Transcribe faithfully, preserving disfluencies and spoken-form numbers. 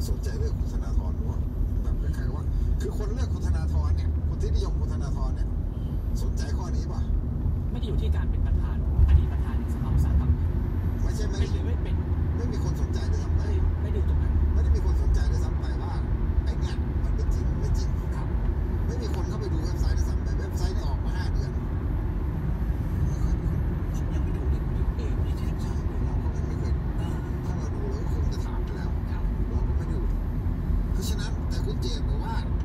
สนใจเรื่องคุณธนาธรหรือว่าแบบคล้ายๆว่าคือคนเลือกคุณธนาธรเนี่ยคนที่นิยมคุณธนาธรเนี่ยสนใจข้อนี้ป่ะไม่ได้อยู่ที่การเป็นประธานอดีตประธานสภาอุตสาหกรรมไม่ใช่ไม่ไม่เป็นไม่มีคนสนใจด้วยซ้ำไปไม่ได้ตรงนั้นไม่ได้มีคนสนใจด้วยซ้ำไปว่าไอ้เนี่ยมันเป็นจริงไม่จริงครับไม่มีคนเข้าไปดูเว็บไซต์ด้วยซ้ำไปเว็บไซต์นี่ออกมาห้าเดือนยังไม่ดูเลยเออไม่ใช่ใช่เราก็ไม่เคยถ้าเราดูเราก็คงจะถามไปแล้วเราก็ไม่ดูเพราะฉะนั้นแต่คุณเจตบอกว่า